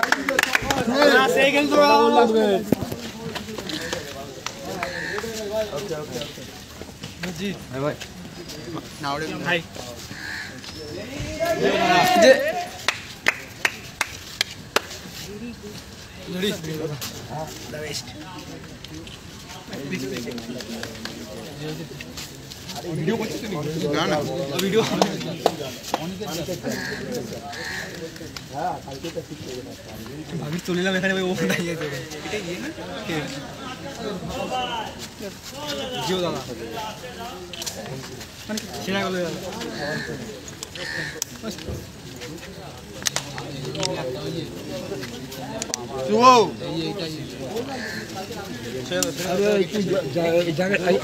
video ना video भाभी चुलीला मेखाने वो नहीं है ये ना जियो दादा शिरा कर लो यार